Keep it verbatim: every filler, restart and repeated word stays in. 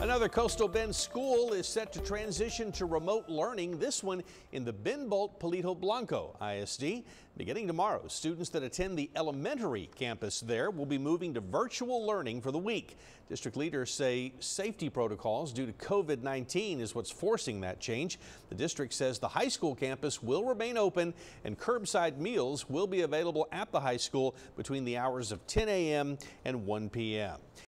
Another Coastal Bend school is set to transition to remote learning, this one in the Bend Bolt-Palito Blanco I S D. Beginning tomorrow, students that attend the elementary campus there will be moving to virtual learning for the week. District leaders say safety protocols due to COVID nineteen is what's forcing that change. The district says the high school campus will remain open and curbside meals will be available at the high school between the hours of ten A M and one P M